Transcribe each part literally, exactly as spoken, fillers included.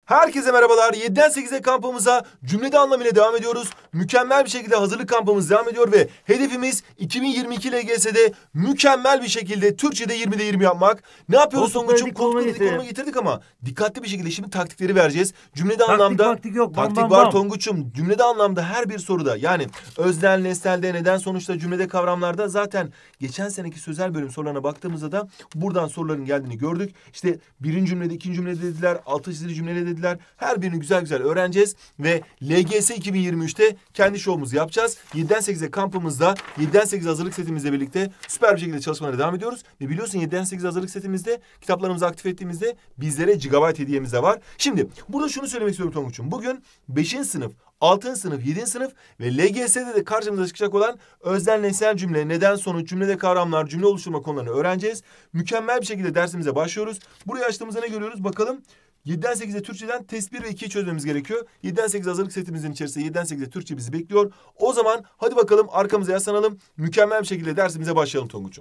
Herkese merhabalar. yediden sekize kampımıza cümlede anlamıyla devam ediyoruz. Mükemmel bir şekilde hazırlık kampımız devam ediyor ve hedefimiz iki bin yirmi iki L G S'de mükemmel bir şekilde Türkçe'de yirmide yirmi yapmak. Ne yapıyoruz Tonguç'um? Koltukları konuma getirdik ama dikkatli bir şekilde şimdi taktikleri vereceğiz. Cümlede taktik, anlamda taktik yok. Bam, taktik bam, var bam. Tonguç'um. Cümlede anlamda her bir soruda yani öznel, nesnelde, neden, sonuçta, cümlede, kavramlarda zaten geçen seneki sözel bölüm sorularına baktığımızda da buradan soruların geldiğini gördük. İşte birinci cümlede, ikinci cümlede dediler, altı çizili cümlede dediler. Her birini güzel güzel öğreneceğiz ve L G S iki bin yirmi üçte kendi şovumuzu yapacağız. yediden sekize kampımızda yediden sekize hazırlık setimizle birlikte süper bir şekilde çalışmalara devam ediyoruz. Ve biliyorsun yediden sekize hazırlık setimizde kitaplarımızı aktif ettiğimizde bizlere gigabyte hediyemiz de var. Şimdi burada şunu söylemek istiyorum Tonguç'um. Bugün beşinci sınıf, altıncı sınıf, yedinci sınıf ve L G S'de de karşımıza çıkacak olan öznel, nesnel cümle, neden, sonuç, cümlede kavramlar, cümle oluşturma konularını öğreneceğiz. Mükemmel bir şekilde dersimize başlıyoruz. Burayı açtığımızda ne görüyoruz? Bakalım. yediden sekize Türkçeden test bir ve ikiyi çözmemiz gerekiyor. yediden sekize hazırlık setimizin içerisinde yediden sekize Türkçe bizi bekliyor. O zaman hadi bakalım arkamıza yaslanalım. Mükemmel bir şekilde dersimize başlayalım Tonguç'um.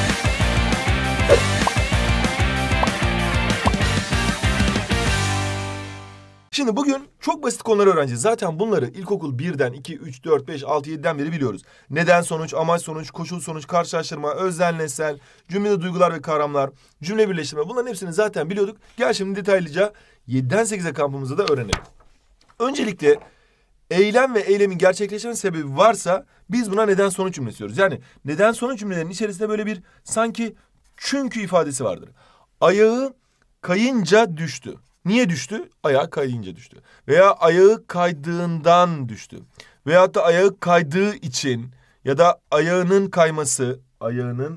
Şimdi bugün çok basit konuları öğreneceğiz. Zaten bunları ilkokul birden, iki, üç, dört, beş, altı, yediden beri biliyoruz. Neden, sonuç, amaç, sonuç, koşul, sonuç, karşılaştırma, öznel, nesnel, cümlede duygular ve kavramlar, cümle birleştirme. Bunların hepsini zaten biliyorduk. Gel şimdi detaylıca yediden sekize kampımızda da öğrenelim. Öncelikle eylem ve eylemin gerçekleşmesi sebebi varsa biz buna neden sonuç cümlesi diyoruz. Yani neden sonuç cümlelerinin içerisinde böyle bir sanki çünkü ifadesi vardır. Ayağı kayınca düştü. Niye düştü? Ayağı kayınca düştü. Veya ayağı kaydığından düştü. Veyahut da ayağı kaydığı için ya da ayağının kayması, ayağının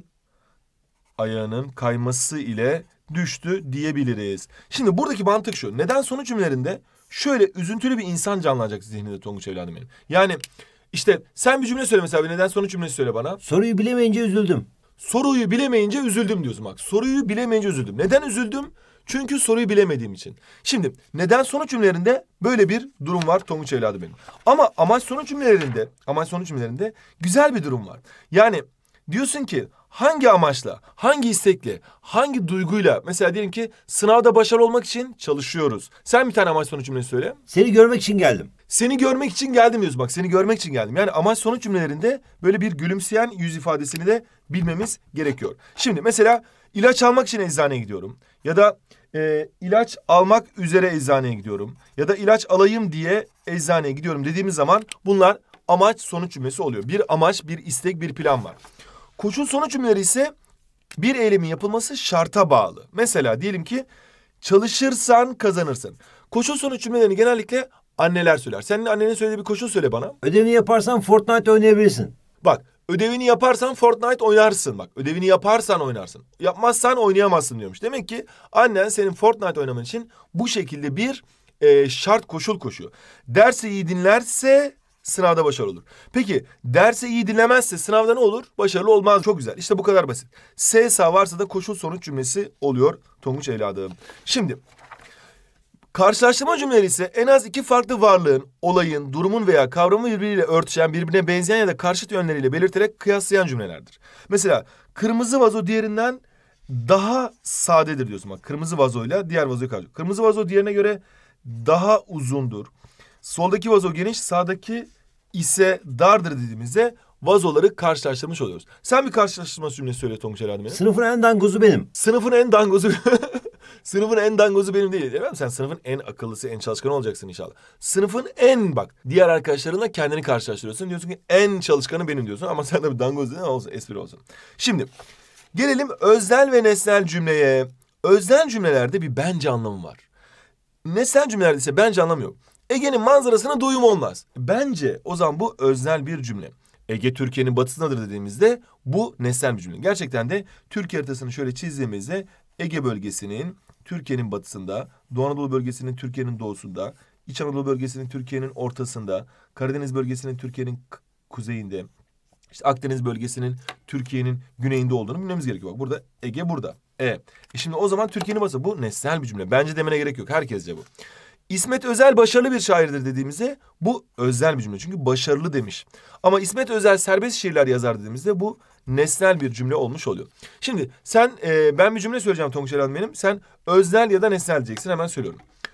ayağının kayması ile düştü diyebiliriz. Şimdi buradaki mantık şu. Neden sonuç cümlelerinde şöyle üzüntülü bir insan canlanacak zihninde Tonguç evladım benim. Yani işte sen bir cümle söyle mesela, bir neden sonuç cümlesi söyle bana. Soruyu bilemeyince üzüldüm. Soruyu bilemeyince üzüldüm diyorsun bak. Soruyu bilemeyince üzüldüm. Neden üzüldüm? Çünkü soruyu bilemediğim için. Şimdi neden sonuç cümlelerinde böyle bir durum var Tonguç evladı benim. Ama amaç sonuç cümlelerinde, amaç sonuç cümlelerinde güzel bir durum var. Yani diyorsun ki hangi amaçla, hangi istekle, hangi duyguyla, mesela diyelim ki sınavda başarılı olmak için çalışıyoruz. Sen bir tane amaç sonuç cümlesi söyle. Seni görmek için geldim. Seni görmek için geldim diyorsun bak, seni görmek için geldim. Yani amaç sonuç cümlelerinde böyle bir gülümseyen yüz ifadesini de bilmemiz gerekiyor. Şimdi mesela ilaç almak için eczaneye gidiyorum. Ya da e, ilaç almak üzere eczaneye gidiyorum. Ya da ilaç alayım diye eczaneye gidiyorum dediğimiz zaman bunlar amaç sonuç cümlesi oluyor. Bir amaç, bir istek, bir plan var. Koşul sonuç cümleleri ise bir eylemin yapılması şarta bağlı. Mesela diyelim ki çalışırsan kazanırsın. Koşul sonuç cümlelerini genellikle anneler söyler. Senin annenin söylediği bir koşul söyle bana. Ödevini yaparsan Fortnite oynayabilirsin. Bak, ödevini yaparsan Fortnite oynarsın. Bak, ödevini yaparsan oynarsın. Yapmazsan oynayamazsın diyormuş. Demek ki annen senin Fortnite oynaman için bu şekilde bir e, şart koşul koşuyor. Dersi iyi dinlerse sınavda başarılı olur. Peki dersi iyi dinlemezse sınavda ne olur? Başarılı olmaz. Çok güzel. İşte bu kadar basit. S sağ varsa da koşul sonuç cümlesi oluyor Tonguç evladım. Şimdi karşılaştırma cümleleri ise en az iki farklı varlığın, olayın, durumun veya kavramı birbiriyle örtüşen, birbirine benzeyen ya da karşıt yönleriyle belirterek kıyaslayan cümlelerdir. Mesela kırmızı vazo diğerinden daha sadedir diyorsun. Bak, kırmızı vazoyla diğer vazoyu karşılıyor. Kırmızı vazo diğerine göre daha uzundur. Soldaki vazo geniş, sağdaki ise dardır dediğimizde vazoları karşılaştırmış oluyoruz. Sen bir karşılaştırma cümlesi söyle Tonguç evladım benim. Sınıfın en dangozu benim. Sınıfın en dangozu... Sınıfın en dangozu benim değil. Değil mi? Sen sınıfın en akıllısı, en çalışkanı olacaksın inşallah. Sınıfın en bak. Diğer arkadaşlarınla kendini karşılaştırıyorsun. Diyorsun ki en çalışkanı benim diyorsun. Ama sen de bir dangoz değil mi? Olsun, espri olsun. Şimdi gelelim öznel ve nesnel cümleye. Öznel cümlelerde bir bence anlamı var. Nesnel cümlelerde ise bence anlamı yok. Ege'nin manzarasına doyum olmaz. Bence o zaman bu öznel bir cümle. Ege Türkiye'nin batısındadır dediğimizde bu nesnel bir cümle. Gerçekten de Türkiye haritasını şöyle çizdiğimizde Ege bölgesinin Türkiye'nin batısında, Doğu Anadolu bölgesinin Türkiye'nin doğusunda, İç Anadolu bölgesinin Türkiye'nin ortasında, Karadeniz bölgesinin Türkiye'nin kuzeyinde, işte Akdeniz bölgesinin Türkiye'nin güneyinde olduğunu bilmemiz gerekiyor. Bak burada Ege burada. E, e şimdi o zaman Türkiye'nin batısı, bu nesnel bir cümle. Bence demene gerek yok. Herkesce bu. İsmet Özel başarılı bir şairdir dediğimizde bu özel bir cümle. Çünkü başarılı demiş. Ama İsmet Özel serbest şiirler yazar dediğimizde bu nesnel bir cümle olmuş oluyor. Şimdi sen e, ben bir cümle söyleyeceğim Tonguç evladım benim. Sen öznel ya da nesnel diyeceksin. Hemen söylüyorum.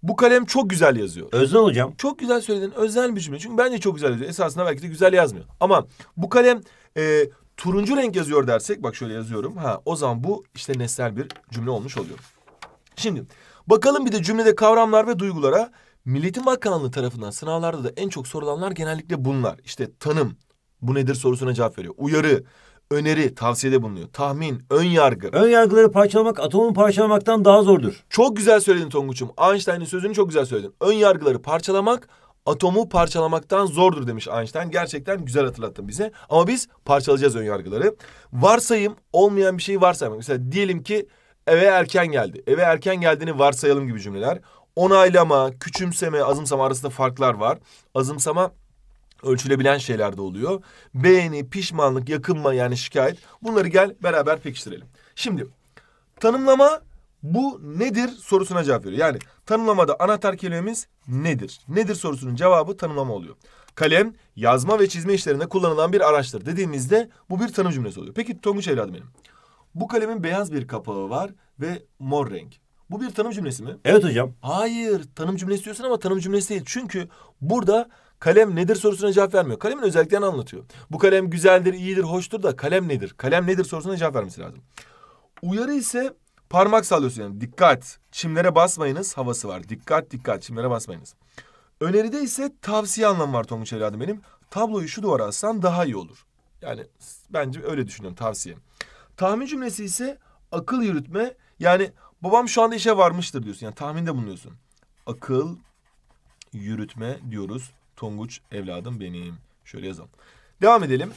Bu kalem çok güzel yazıyor. Özden hocam. Çok güzel söyledin. Özel bir cümle. Çünkü bence çok güzel yazıyor. Esasında belki de güzel yazmıyor. Ama bu kalem e, turuncu renk yazıyor dersek, bak şöyle yazıyorum. Ha, o zaman bu işte nesnel bir cümle olmuş oluyor. Şimdi bakalım bir de cümlede kavramlar ve duygulara. Milli Eğitim Bakanlığı tarafından sınavlarda da en çok sorulanlar genellikle bunlar. İşte tanım, bu nedir sorusuna cevap veriyor. Uyarı, öneri, tavsiyede bulunuyor. Tahmin, ön yargı. Ön yargıları parçalamak atomu parçalamaktan daha zordur. Çok güzel söyledin Tonguç'um. Einstein'ın sözünü çok güzel söyledin. Ön yargıları parçalamak atomu parçalamaktan zordur demiş Einstein. Gerçekten güzel hatırlattın bize. Ama biz parçalayacağız ön yargıları. Varsayım, olmayan bir şeyi varsaymak. Mesela diyelim ki eve erken geldi. Eve erken geldiğini varsayalım gibi cümleler. Onaylama, küçümseme, azımsama arasında farklar var. Azımsama ölçülebilen şeyler de oluyor. Beğeni, pişmanlık, yakınma yani şikayet. Bunları gel beraber pekiştirelim. Şimdi tanımlama bu nedir sorusuna cevap veriyor. Yani tanımlamada anahtar kelimemiz nedir? Nedir sorusunun cevabı tanımlama oluyor. Kalem yazma ve çizme işlerinde kullanılan bir araçtır dediğimizde bu bir tanım cümlesi oluyor. Peki Tonguç evladım benim. Bu kalemin beyaz bir kapağı var ve mor renk. Bu bir tanım cümlesi mi? Evet hocam. Hayır, tanım cümlesi diyorsun ama tanım cümlesi değil. Çünkü burada kalem nedir sorusuna cevap vermiyor. Kalemin özelliklerini anlatıyor. Bu kalem güzeldir, iyidir, hoştur da kalem nedir? Kalem nedir sorusuna cevap vermesi lazım. Uyarı ise parmak sallıyorsun yani. Dikkat, çimlere basmayınız havası var. Dikkat, dikkat, çimlere basmayınız. Öneride ise tavsiye anlamı var Tonguç evladım benim. Tabloyu şu duvara assan daha iyi olur. Yani bence öyle düşünüyorum, tavsiye. Tahmin cümlesi ise akıl yürütme. Yani babam şu anda işe varmıştır diyorsun. Yani tahminde bulunuyorsun. Akıl yürütme diyoruz. Tonguç evladım benim. Şöyle yazalım. Devam edelim.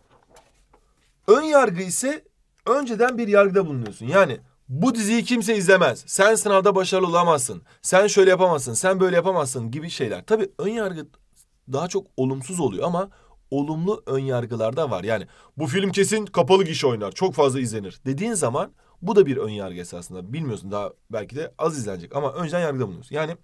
Ön yargı ise önceden bir yargıda bulunuyorsun. Yani bu diziyi kimse izlemez. Sen sınavda başarılı olamazsın. Sen şöyle yapamazsın. Sen böyle yapamazsın gibi şeyler. Tabii ön yargı daha çok olumsuz oluyor ama olumlu ön yargılar da var. Yani bu film kesin kapalı gişe oynar. Çok fazla izlenir dediğin zaman bu da bir ön yargı esasında. Bilmiyorsun, daha belki de az izlenecek ama önceden yargıda bulunuyorsun. Yani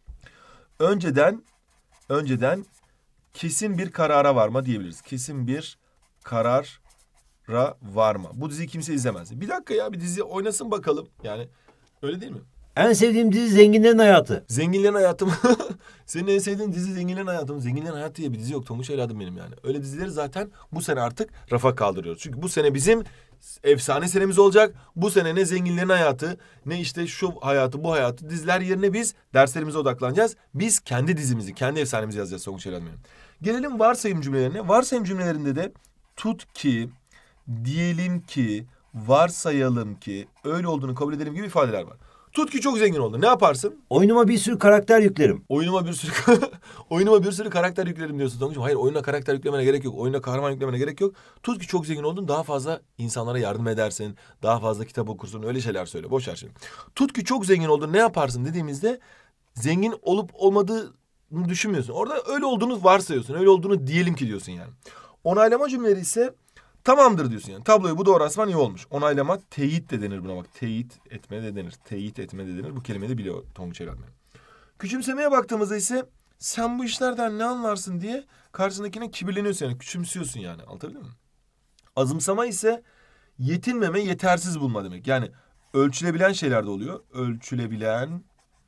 önceden önceden kesin bir karara varma diyebiliriz. Kesin bir karara varma. Bu diziyi kimse izlemez. Bir dakika ya, bir dizi oynasın bakalım. Yani öyle değil mi? En sevdiğim dizi Zenginlerin Hayatı. Zenginlerin Hayatı mı? Senin en sevdiğin dizi Zenginlerin Hayatı mı? Zenginlerin Hayatı diye bir dizi yok. Tonguç evladım benim yani. Öyle dizileri zaten bu sene artık rafa kaldırıyoruz. Çünkü bu sene bizim efsane senemiz olacak. Bu sene ne Zenginlerin Hayatı, ne işte şu hayatı, bu hayatı diziler yerine biz derslerimize odaklanacağız. Biz kendi dizimizi, kendi efsanemizi yazacağız Tonguç evladım benim. Gelelim varsayım cümlelerine. Varsayım cümlelerinde de tut ki, diyelim ki, varsayalım ki, öyle olduğunu kabul edelim gibi ifadeler var. Tut ki çok zengin oldu. Ne yaparsın? Oyunuma bir sürü karakter yüklerim. Oyunuma bir sürü oyunuma bir sürü karakter yüklerim diyorsun Tonguç'um. Hayır, oyuna karakter yüklemene gerek yok. Oyuna kahraman yüklemene gerek yok. Tut ki çok zengin oldun. Daha fazla insanlara yardım edersin. Daha fazla kitap okursun. Öyle şeyler söyle. Boş ver şimdi. Tut ki çok zengin oldun. Ne yaparsın dediğimizde zengin olup olmadığını düşünmüyorsun. Orada öyle olduğunu varsayıyorsun. Öyle olduğunu diyelim ki diyorsun yani. Onaylama cümleleri ise tamamdır diyorsun yani. Tabloyu bu doğru asman iyi olmuş. Onaylama teyit de denir buna bak. Teyit etme de denir. Teyit etme de denir. Bu kelimeyi de biliyor Tonguç evladım. Küçümsemeye baktığımızda ise sen bu işlerden ne anlarsın diye karşısındakine kibirleniyorsun yani. Küçümsüyorsun yani. Anlatabildim mi? Azımsama ise yetinmeme, yetersiz bulma demek. Yani ölçülebilen şeyler de oluyor. Ölçülebilen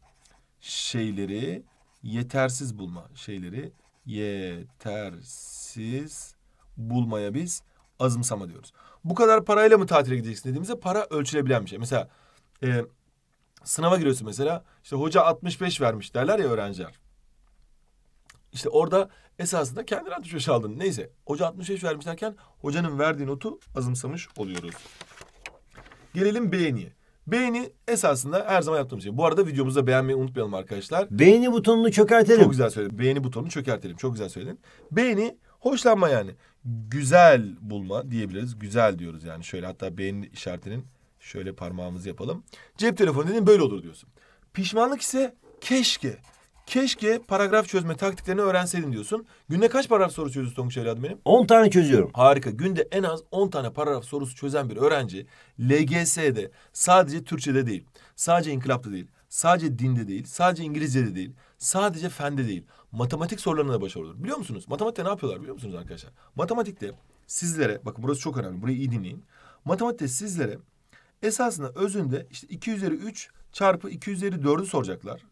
şeyleri yetersiz bulma. Şeyleri yetersiz bulmaya biz azımsama diyoruz. Bu kadar parayla mı tatile gideceksin dediğimizde para ölçülebilen bir şey. Mesela e, sınava giriyorsun mesela. İşte hoca altmış beş vermiş derler ya öğrenciler. İşte orada esasında kendini altmış beş aldın. Neyse hoca altmış beş vermiş derken hocanın verdiği notu azımsamış oluyoruz. Gelelim beğeniye. Beğeni esasında her zaman yaptığımız şey. Bu arada videomuzu da beğenmeyi unutmayalım arkadaşlar. Beğeni butonunu çökertelim. Çok güzel söyledin. Beğeni butonunu çökertelim. Çok güzel söyledin. Beğeni hoşlanma yani. Güzel bulma diyebiliriz. Güzel diyoruz yani. Şöyle hatta beğeni işaretinin şöyle parmağımızı yapalım. Cep telefonu dediğin böyle olur diyorsun. Pişmanlık ise keşke. Keşke paragraf çözme taktiklerini öğrenseydim diyorsun. Günde kaç paragraf soru çözüyorsun Tonguç evladım benim? on tane çözüyorum. Harika. Günde en az on tane paragraf sorusu çözen bir öğrenci L G S'de sadece Türkçe'de değil, sadece inkılapta değil, sadece dinde değil, sadece İngilizce'de değil, sadece fende değil, matematik sorularında da başarılı olur. Biliyor musunuz? Matematikte ne yapıyorlar biliyor musunuz arkadaşlar? Matematikte sizlere, bakın burası çok önemli, burayı iyi dinleyin. Matematikte sizlere esasında özünde işte iki üzeri üç çarpı iki üzeri dördü soracaklar.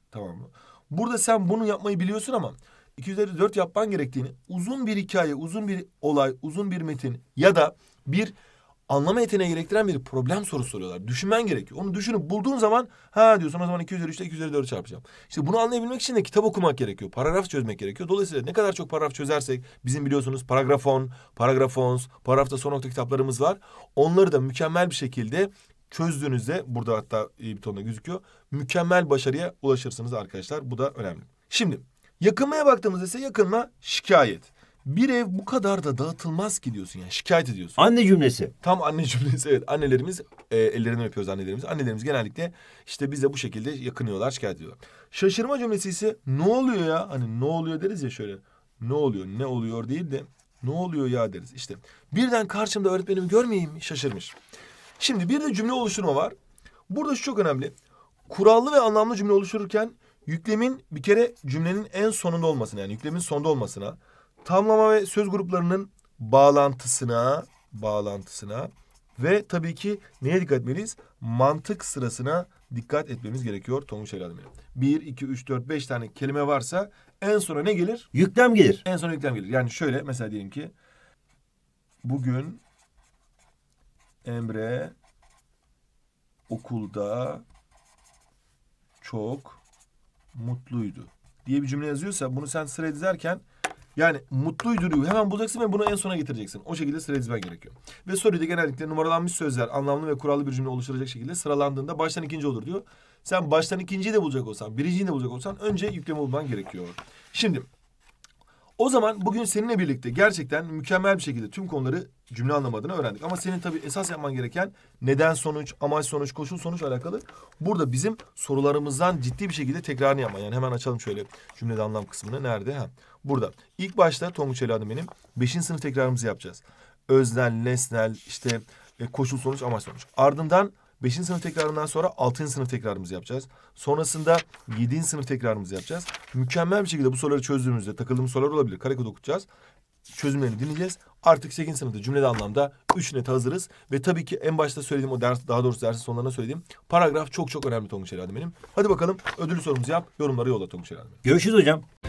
Tamam mı? Burada sen bunu yapmayı biliyorsun ama iki üzeri dört yapman gerektiğini, uzun bir hikaye, uzun bir olay, uzun bir metin ya da bir anlama yeteneği gerektiren bir problem sorusu soruyorlar. Düşünmen gerekiyor. Onu düşünüp bulduğun zaman ha diyorsun, o zaman iki üzeri üçte iki üzeri dört çarpacağım. İşte bunu anlayabilmek için de kitap okumak gerekiyor. Paragraf çözmek gerekiyor. Dolayısıyla ne kadar çok paragraf çözersek, bizim biliyorsunuz paragrafon, paragrafons, paragrafta son nokta kitaplarımız var. Onları da mükemmel bir şekilde çözdüğünüzde, burada hatta iyi bir tonda gözüküyor, mükemmel başarıya ulaşırsınız arkadaşlar. Bu da önemli. Şimdi yakınmaya baktığımızda ise yakınma şikayet. Bir ev bu kadar da dağıtılmaz ki diyorsun, yani şikayet ediyorsun. Anne cümlesi. Tam anne cümlesi, evet. Annelerimiz, e, ellerinden öpüyoruz annelerimiz. Annelerimiz genellikle işte bize bu şekilde yakınıyorlar, şikayet ediyorlar. Şaşırma cümlesi ise ne oluyor ya? Hani ne oluyor deriz ya şöyle. Ne oluyor, ne oluyor değil de ne oluyor ya deriz. İşte birden karşımda öğretmenimi görmeyeyim mi? Şaşırmış. Şimdi bir de cümle oluşturma var. Burada şu çok önemli. Kurallı ve anlamlı cümle oluştururken yüklemin bir kere cümlenin en sonunda olmasına, yani yüklemin sonunda olmasına, tamlama ve söz gruplarının bağlantısına, bağlantısına ve tabii ki neye dikkat etmeliyiz? Mantık sırasına dikkat etmemiz gerekiyor Tonguç evladım benim. Bir, iki, üç, dört, beş tane kelime varsa en sona ne gelir? Yüklem gelir. En sona yüklem gelir. Yani şöyle mesela diyelim ki bugün Emre okulda çok mutluydu diye bir cümle yazıyorsa, bunu sen sıra dizerken yani mutluydu hemen bulacaksın ve bunu en sona getireceksin. O şekilde sıra dizmen gerekiyor. Ve soruyu da genellikle numaralanmış sözler anlamlı ve kurallı bir cümle oluşturacak şekilde sıralandığında baştan ikinci olur diyor. Sen baştan ikinciyi de bulacak olsan, birinciyi de bulacak olsan önce yüklemi bulman gerekiyor. Şimdi o zaman bugün seninle birlikte gerçekten mükemmel bir şekilde tüm konuları cümle anlamı adına öğrendik. Ama senin tabii esas yapman gereken neden sonuç, amaç sonuç, koşul sonuç alakalı. Burada bizim sorularımızdan ciddi bir şekilde tekrarını yapman. Yani hemen açalım şöyle cümlede anlam kısmını. Nerede? Ha, burada. İlk başta Tonguç evladım benim beşinci sınıf tekrarımızı yapacağız. Öznel, nesnel, işte e, koşul sonuç, amaç sonuç. Ardından beşinci sınıf tekrarından sonra altıncı sınıf tekrarımızı yapacağız. Sonrasında yedinci sınıf tekrarımızı yapacağız. Mükemmel bir şekilde bu soruları çözdüğümüzde takıldığımız sorular olabilir. Karekod okutacağız. Çözümlerini dinleyeceğiz. Artık sekizinci sınıfta cümlede anlamda üç net hazırız. Ve tabii ki en başta söylediğim o ders, daha doğrusu dersin sonlarına söylediğim paragraf çok çok önemli Tonguç evladım benim. Hadi bakalım ödüllü sorumuzu yap. Yorumlara yolla Tonguç evladım benim. Görüşürüz hocam.